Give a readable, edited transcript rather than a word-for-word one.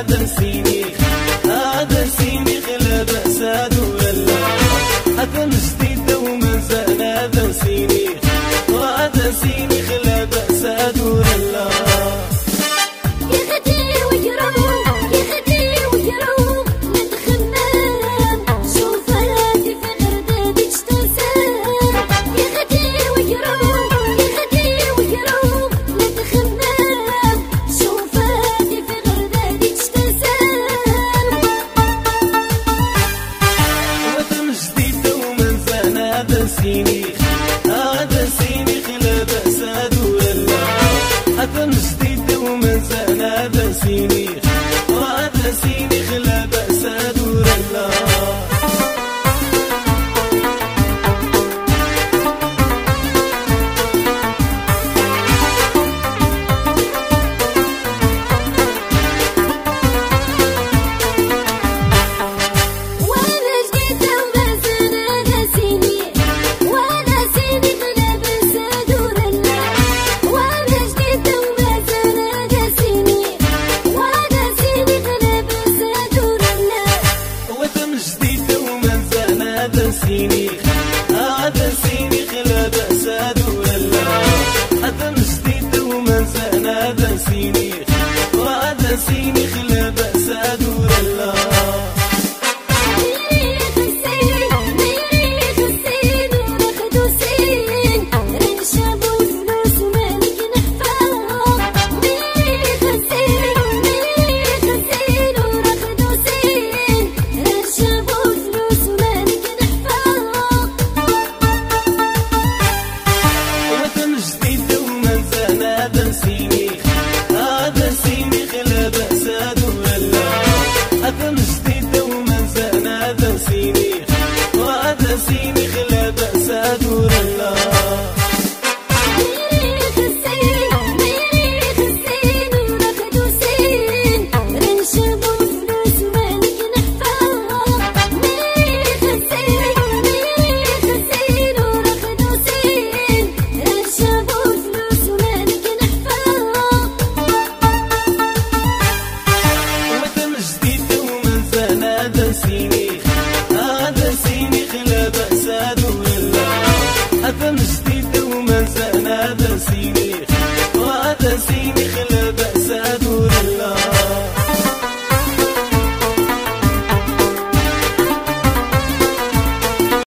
هذا سينيخ هذا سينيخ لا بأس دولا هذا جديد وما زال هذا سينيخ وهذا سينيخ لا بأس دولا سينيخ هذا سينيخ لا بأس دولا هذا جديد وما زال هذا سينيخ وهذا سينيخ لا بأس دولا سينيخ هذا سينيخ لا بأس دولا هذا جديد وما زال هذا سينيخ وهذا سينيخ